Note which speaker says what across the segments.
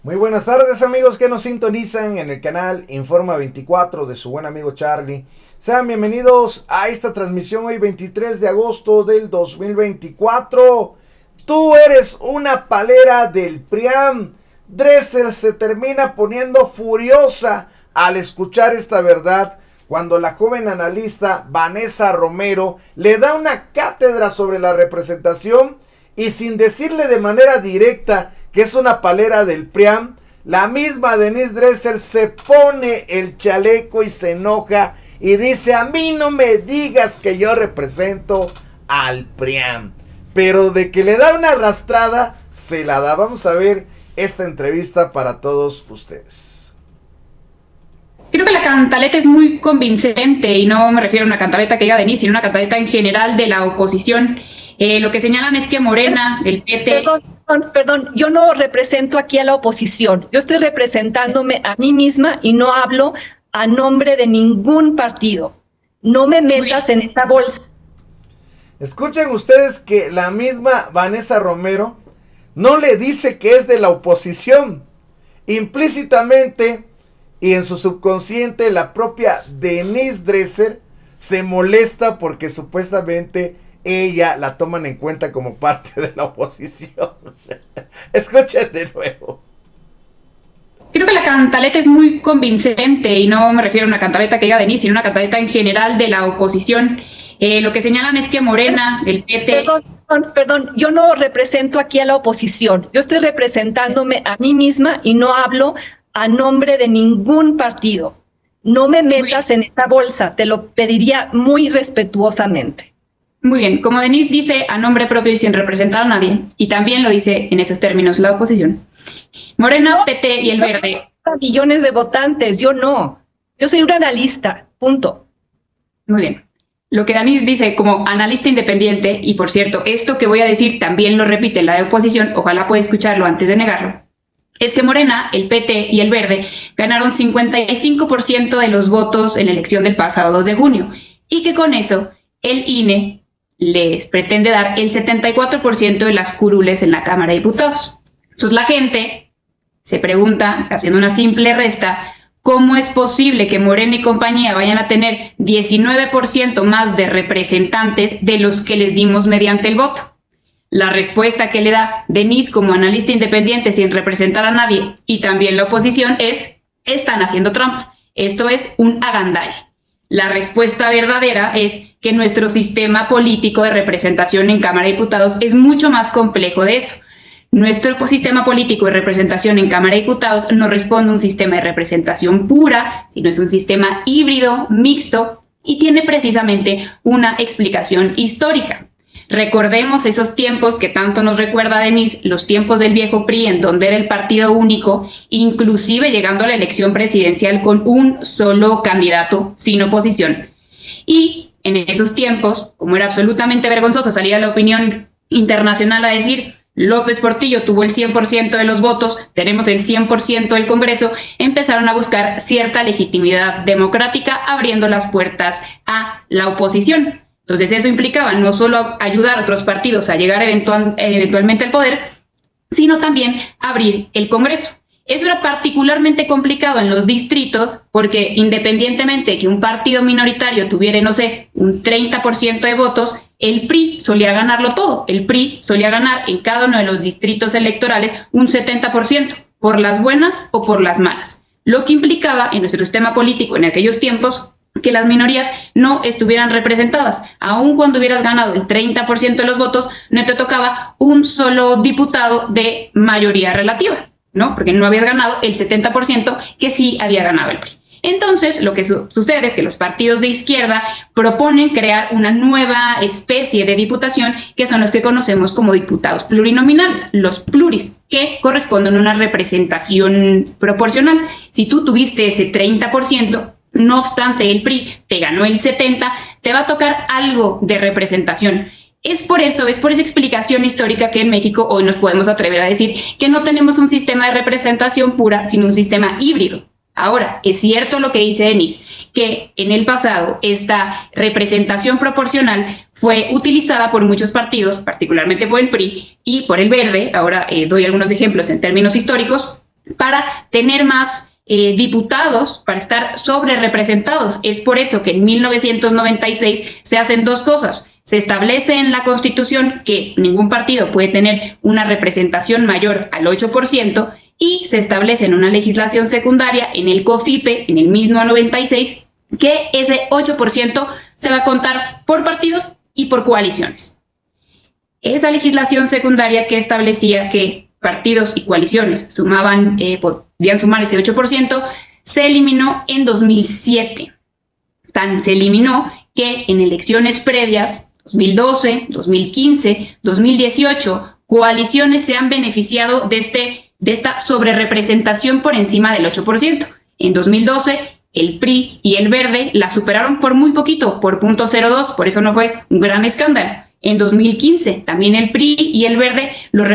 Speaker 1: Muy buenas tardes amigos que nos sintonizan en el canal Informa 24 de su buen amigo Charlie. Sean bienvenidos a esta transmisión hoy 23 de agosto del 2024. Tú eres una palera del PRIAM. Dresser se termina poniendo furiosa al escuchar esta verdad cuando la joven analista Vanessa Romero le da una cátedra sobre la representación y sin decirle de manera directa que es una palera del PRIAM, la misma Denise Dresser se pone el chaleco y se enoja y dice: a mí no me digas que yo represento al PRIAM. Pero de que le da una arrastrada, se la da. Vamos a ver esta entrevista para todos ustedes.
Speaker 2: Creo que la cantaleta es muy convincente, y no me refiero a una cantaleta que diga Denise, sino una cantaleta en general de la oposición. Lo que señalan es que Morena, el PT...
Speaker 3: Perdón, yo no represento aquí a la oposición. Yo estoy representándome a mí misma y no hablo a nombre de ningún partido. No me metas en esta bolsa.
Speaker 1: Escuchen ustedes que la misma Vanessa Romero no le dice que es de la oposición. Implícitamente y en su subconsciente, la propia Denise Dresser se molesta porque supuestamente ella la toman en cuenta como parte de la oposición. Escuchen de nuevo.
Speaker 2: Creo que la cantaleta es muy convincente, y no me refiero a una cantaleta que diga Denise, sino una cantaleta en general de la oposición. Lo que señalan es que Morena, el PT...
Speaker 3: Perdón, yo no represento aquí a la oposición. Yo estoy representándome a mí misma y no hablo a nombre de ningún partido. No me metas en esta bolsa, te lo pediría muy respetuosamente.
Speaker 2: Muy bien, como Denise dice a nombre propio y sin representar a nadie, y también lo dice en esos términos la oposición, Morena, no, PT y el Verde...
Speaker 3: Millones de votantes, yo no. Yo soy un analista, punto.
Speaker 2: Muy bien. Lo que Denise dice como analista independiente, y por cierto, esto que voy a decir también lo repite la de oposición, ojalá pueda escucharlo antes de negarlo, es que Morena, el PT y el Verde ganaron 55% de los votos en la elección del pasado 2 de junio, y que con eso el INE les pretende dar el 74% de las curules en la Cámara de Diputados. Entonces la gente se pregunta, haciendo una simple resta, ¿cómo es posible que Morena y compañía vayan a tener 19% más de representantes de los que les dimos mediante el voto? La respuesta que le da Denise como analista independiente sin representar a nadie, y también la oposición, es: están haciendo trampa. Esto es un agandalle. La respuesta verdadera es que nuestro sistema político de representación en Cámara de Diputados es mucho más complejo de eso. Nuestro sistema político de representación en Cámara de Diputados no responde a un sistema de representación pura, sino es un sistema híbrido, mixto, y tiene precisamente una explicación histórica. Recordemos esos tiempos que tanto nos recuerda Denise, los tiempos del viejo PRI, en donde era el partido único, inclusive llegando a la elección presidencial con un solo candidato sin oposición. Y en esos tiempos, como era absolutamente vergonzoso salir a la opinión internacional a decir: López Portillo tuvo el 100% de los votos, tenemos el 100% del Congreso, empezaron a buscar cierta legitimidad democrática, abriendo las puertas a la oposición. Entonces eso implicaba no solo ayudar a otros partidos a llegar eventualmente al poder, sino también abrir el Congreso. Eso era particularmente complicado en los distritos porque, independientemente de que un partido minoritario tuviera, no sé, un 30% de votos, el PRI solía ganarlo todo. El PRI solía ganar en cada uno de los distritos electorales un 70%, por las buenas o por las malas. Lo que implicaba en nuestro sistema político en aquellos tiempos que las minorías no estuvieran representadas. Aun cuando hubieras ganado el 30% de los votos, no te tocaba un solo diputado de mayoría relativa, ¿no? Porque no habías ganado el 70% que sí había ganado el PRI. Entonces, lo que sucede es que los partidos de izquierda proponen crear una nueva especie de diputación, que son los que conocemos como diputados plurinominales, los pluris, que corresponden a una representación proporcional. Si tú tuviste ese 30%, no obstante el PRI te ganó el 70%, te va a tocar algo de representación. Es por esa explicación histórica que en México hoy nos podemos atrever a decir que no tenemos un sistema de representación pura, sino un sistema híbrido. Ahora, es cierto lo que dice Denise, que en el pasado esta representación proporcional fue utilizada por muchos partidos, particularmente por el PRI y por el Verde. Ahora doy algunos ejemplos en términos históricos, para tener más diputados, para estar sobre representados. Es por eso que en 1996 se hacen dos cosas. Se establece en la Constitución que ningún partido puede tener una representación mayor al 8% y se establece en una legislación secundaria, en el COFIPE, en el mismo 96, que ese 8% se va a contar por partidos y por coaliciones. Esa legislación secundaria que establecía que partidos y coaliciones podían sumar ese 8%, se eliminó en 2007. Tan se eliminó que en elecciones previas, 2012, 2015, 2018, coaliciones se han beneficiado de esta sobrerepresentación por encima del 8%. En 2012, el PRI y el Verde la superaron por muy poquito, por 0.02, por eso no fue un gran escándalo. En 2015, también el PRI y el Verde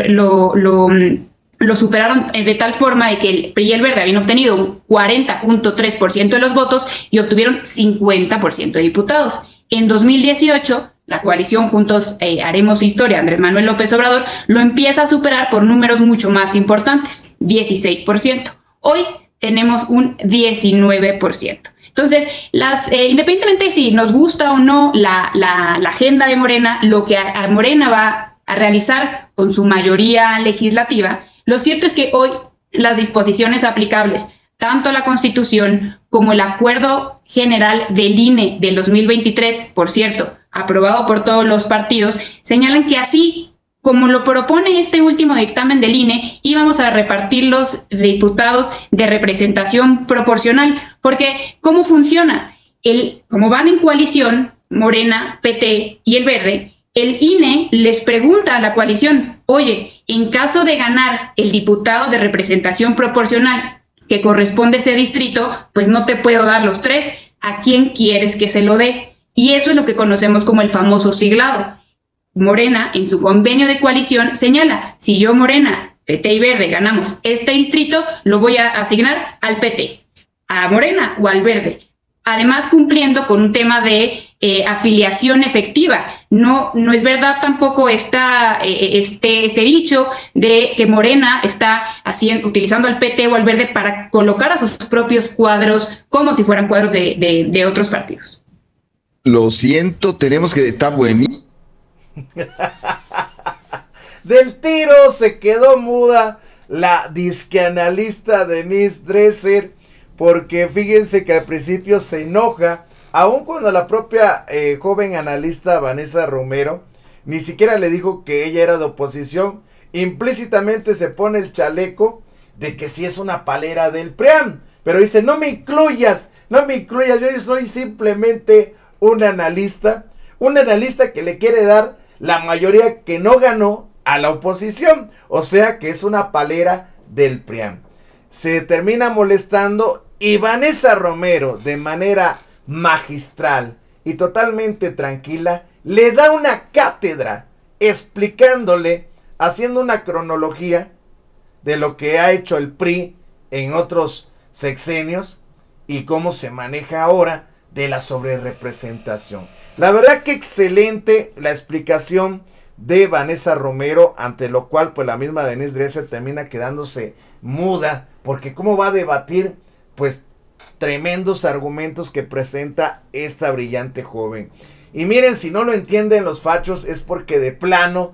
Speaker 2: lo superaron de tal forma de que el PRI y el Verde habían obtenido un 40.3% de los votos y obtuvieron 50% de diputados. En 2018, la coalición Juntos Haremos Historia, Andrés Manuel López Obrador, lo empieza a superar por números mucho más importantes, 16%. Hoy tenemos un 19%. Entonces, independientemente de si nos gusta o no la agenda de Morena, lo que a Morena va a realizar con su mayoría legislativa, lo cierto es que hoy las disposiciones aplicables, tanto la Constitución como el Acuerdo General del INE del 2023, por cierto, aprobado por todos los partidos, señalan que así como lo propone este último dictamen del INE, íbamos a repartir los diputados de representación proporcional, porque ¿cómo funciona? Como van en coalición, Morena, PT y el Verde, el INE les pregunta a la coalición, oye, en caso de ganar el diputado de representación proporcional que corresponde a ese distrito, pues no te puedo dar los 3, ¿a quién quieres que se lo dé? Y eso es lo que conocemos como el famoso siglado. Morena, en su convenio de coalición, señala, si yo, Morena, PT y Verde, ganamos este distrito, lo voy a asignar al PT, a Morena o al Verde. Además, cumpliendo con un tema de afiliación efectiva. No es verdad tampoco este dicho de que Morena está utilizando al PT o al Verde para colocar a sus propios cuadros como si fueran cuadros de otros partidos.
Speaker 4: Lo siento, tenemos que estar buenísimo.
Speaker 1: Del tiro se quedó muda la disqueanalista Denise Dresser, porque fíjense que al principio se enoja, aun cuando la propia joven analista Vanessa Romero ni siquiera le dijo que ella era de oposición, implícitamente se pone el chaleco de que sí es una palera del PRIAN, pero dice, no me incluyas, yo soy simplemente un analista que le quiere dar la mayoría que no ganó a la oposición, o sea que es una palera del PRIAN. Se termina molestando y Vanessa Romero, de manera magistral y totalmente tranquila, le da una cátedra explicándole, haciendo una cronología de lo que ha hecho el PRI en otros sexenios y cómo se maneja ahora de la sobrerepresentación. La verdad que excelente la explicación de Vanessa Romero, ante lo cual pues la misma Denise Dresser termina quedándose muda, porque cómo va a debatir pues tremendos argumentos que presenta esta brillante joven. Y miren, si no lo entienden los fachos es porque de plano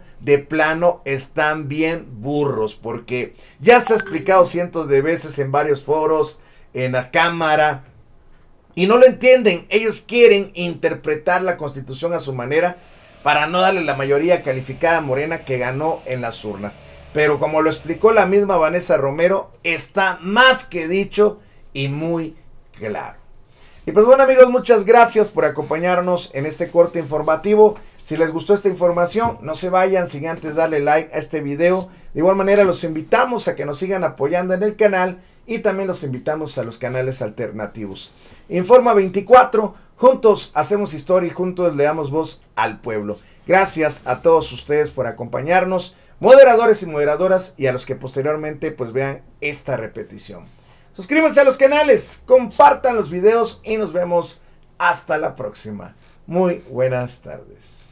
Speaker 1: están bien burros, porque ya se ha explicado cientos de veces en varios foros, en la cámara, y no lo entienden. Ellos quieren interpretar la Constitución a su manera para no darle la mayoría calificada a Morena, que ganó en las urnas. Pero como lo explicó la misma Vanessa Romero, está más que dicho y muy claro. Y pues bueno, amigos, muchas gracias por acompañarnos en este corte informativo. Si les gustó esta información, no se vayan sin antes darle like a este video. De igual manera los invitamos a que nos sigan apoyando en el canal y también los invitamos a los canales alternativos. Informa 24, juntos hacemos historia y juntos le damos voz al pueblo. Gracias a todos ustedes por acompañarnos, moderadores y moderadoras, y a los que posteriormente pues vean esta repetición. Suscríbanse a los canales, compartan los videos y nos vemos hasta la próxima. Muy buenas tardes.